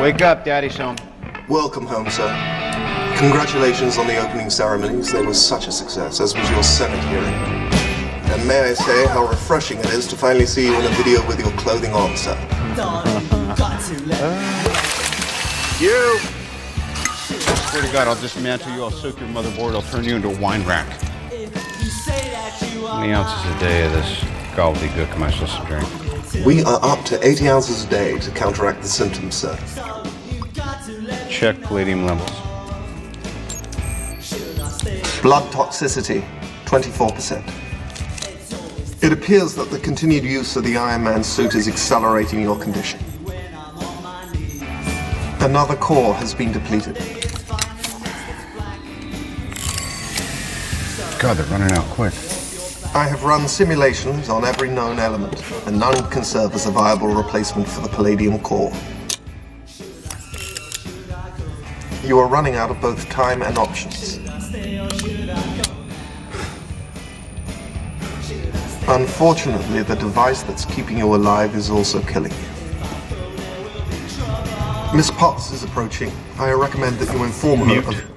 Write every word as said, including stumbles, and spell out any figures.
Wake up, Daddy's home. Welcome home, sir. Congratulations on the opening ceremonies. They were such a success, as was your Senate hearing. And may I say how refreshing it is to finally see you in a video with your clothing on, sir. You! Swear to God, I'll dismantle you, I'll soak your motherboard, I'll turn you into a wine rack. How many ounces a day of this gobbledygook am I supposed to drink? We are up to eighty ounces a day to counteract the symptoms, sir. Check palladium levels. Blood toxicity, twenty-four percent. It appears that the continued use of the Iron Man suit is accelerating your condition. Another core has been depleted. God, they're running out quick. I have run simulations on every known element, and none can serve as a viable replacement for the palladium core. You are running out of both time and options. Unfortunately, the device that's keeping you alive is also killing you. Miss Potts is approaching. I recommend that you inform her of...